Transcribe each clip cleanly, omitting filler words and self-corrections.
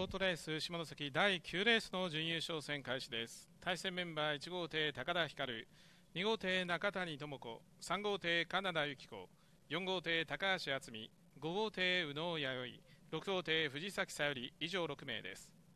トレース下関第9レースの準優勝戦開始です。対戦メンバー1号艇高田光、2号艇中谷智子、3号艇金田由紀子、4号艇高橋敦美、5号艇宇野弥生、6号艇藤崎さより、以上6名です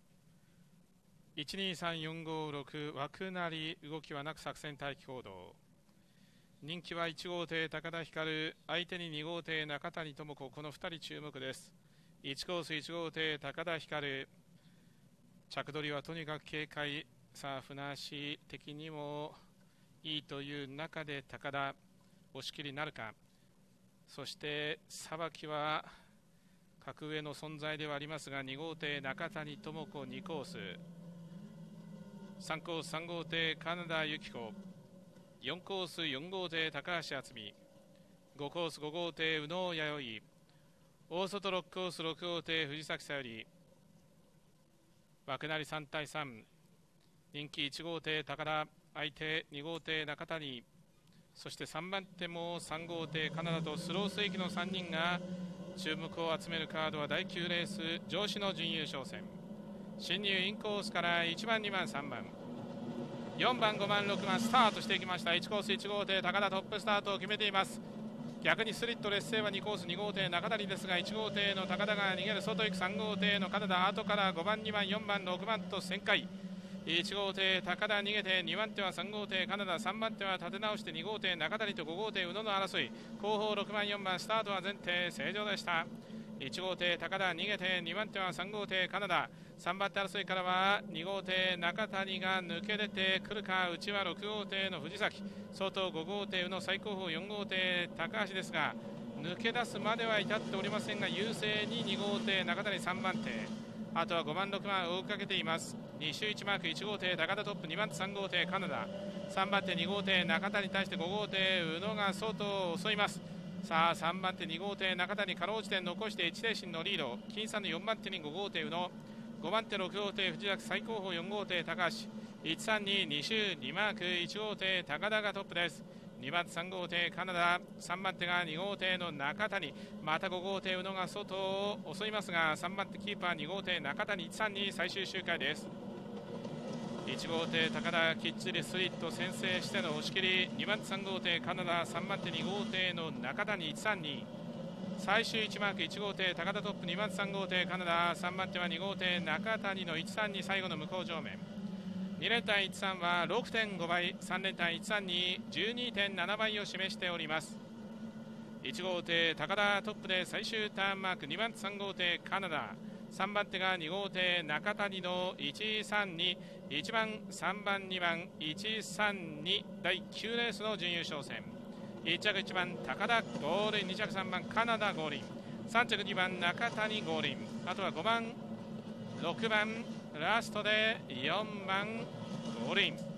。12345枠なり動きはなく作戦待機行動。人気は1号艇高田光、相手に2号艇中谷智子、この2人注目です。1コース1号艇高田光、着取りはとにかく軽快。さあ船足的にもいいという中で高田押し切りなるか。そしてさばきは格上の存在ではありますが、2号艇中谷智子2コース、3コース3号艇金田由紀子、4コース4号艇高橋敦美、5コース5号艇宇野弥生、大外6コース6号艇藤崎さより、枠なり3対3、人気1号艇高田、相手2号艇中谷、そして3番手も3号艇カナダとスロースイキの3人が注目を集めるカードは第9レース上司の準優勝戦。進入インコースから1番2番3番4番5番6番スタートしていきました。1コース1号艇高田トップスタートを決めています。逆にスリット劣勢は2コース2号艇中谷ですが、1号艇の高田が逃げる、外行く3号艇の金田、後から5番2番4番6番と旋回。1号艇高田逃げて、2番手は3号艇金田、3番手は立て直して2号艇中谷と5号艇宇野の争い。後方6番4番スタートは前提正常でした。1号艇高田逃げて、2番手は3号艇金田、3番手争いからは2号艇中谷が抜け出てくるか。内は6号艇の藤崎、外5号艇宇野、最後方4号艇高橋ですが、抜け出すまでは至っておりませんが、優勢に2号艇中谷3番手、あとは5番6番を追いかけています。2周1マーク、1号艇高田トップ、2番手3号艇金田、3番手2号艇中谷に対して5号艇宇野が外を襲います。さあ3番手2号艇中谷、かろうじて残して1艇身のリード。僅差の4番手に5号艇宇野、5番手6号艇藤崎、最後方4号艇高橋、132、2周2マーク、1号艇高田がトップです。2番手3号艇金田、3番手が2号艇の中谷、また5号艇宇野が外を襲いますが、3番手キーパー2号艇中谷、132最終周回です。1号艇高田きっちりスリット先制しての押し切り。2番手3号艇金田、3番手2号艇の中谷、132最終1マーク、1号艇高田トップ、2番手3号艇金田、3番手は2号艇中谷の132最後の向こう上面。2連単13は 6.5 倍、3連単13に 12.7 倍を示しております。1号艇高田トップで最終ターンマーク、2番手3号艇金田、3番手が2号艇中谷の132、1番3番2番132、第9レースの準優勝戦。1着1番高田ゴールイン、2着3番カナダゴールイン、3着2番中谷ゴールイン、あとは5番6番ラストで4番ゴールイン。